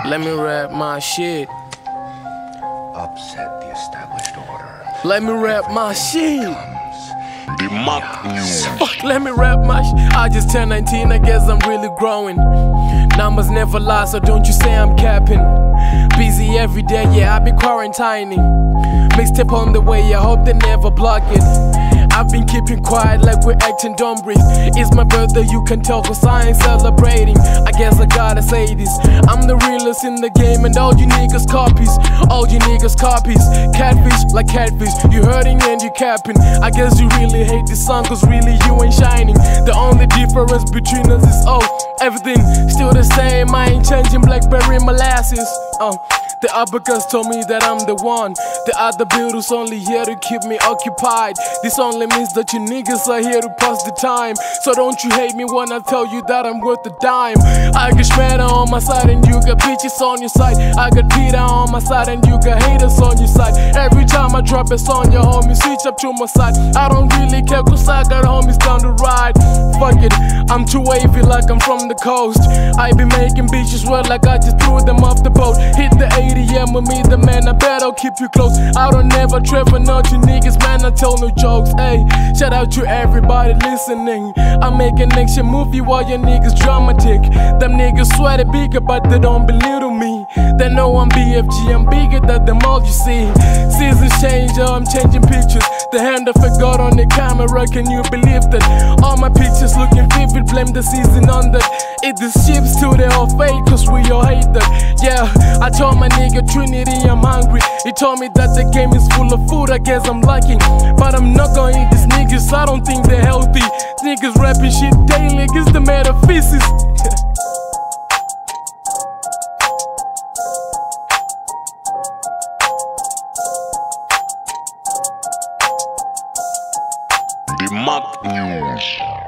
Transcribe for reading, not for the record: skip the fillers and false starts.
Let me rap my shit. Upset the established order. Let me rap my shit. The mock news. Fuck, let me rap my shit. I just turned 19, I guess I'm really growing. Numbers never lie, so don't you say I'm capping. Busy every day, yeah, I be quarantining. Mixtape on the way, I hope they never block it. I've been keeping quiet like we're acting dumb breathe. It's my birthday, you can tell, cause I ain't celebrating. I guess I gotta say this, I'm the realest in the game, and all you niggas copies. All you niggas copies. Catfish like catfish, you hurting and you capping. I guess you really hate this song, cause really you ain't shining. The only difference between us is everything still the same. I ain't changing blackberry molasses. The uppercuts told me that I'm the one. The other builders only here to keep me occupied. This only means that you niggas are here to pass the time. So don't you hate me when I tell you that I'm worth a dime. I got Shredder on my side and you got bitches on your side. I got Peter on my side and you got haters on your side. Every time I drop a song, your homies switch up to my side. I don't really care cause I got homies down the ride. Fuck it, I'm too wavy like I'm from the coast. I be making bitches wet like I just threw them off the boat. Hit the ATM with me, the man, I bet I'll keep you close. I don't never trip for not you niggas, man, I tell no jokes. Hey, shout out to everybody listening. I'm making action movie while your niggas dramatic. Them niggas swear they bigger, but they don't belittle me. They know I'm BFG, I'm bigger than them all you see. Seasons change, I'm changing pictures. The hand of a god on the camera, can you believe that? All my pictures looking vivid, blame the season on that. It the ships till they all fade, cause we all hate that. Yeah, I told my nigga Trinity I'm hungry. He told me that the game is full of food, I guess I'm lucky. But I'm not gonna eat these niggas, I don't think they're healthy. Niggas rapping shit daily, it's the metaphysics. The mock news.